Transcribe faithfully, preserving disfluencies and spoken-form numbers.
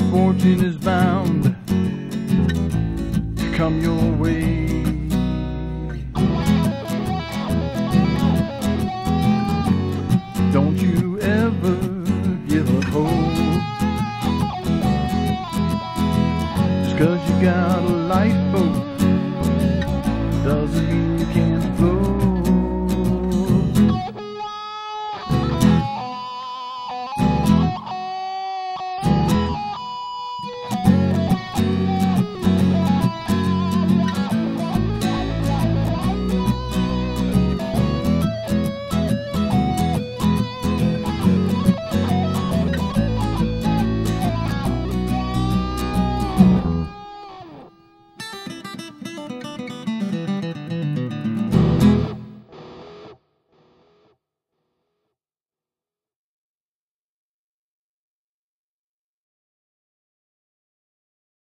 misfortune is bound to come your way. Don't you ever give up hope, just 'cause you got a lifeboat doesn't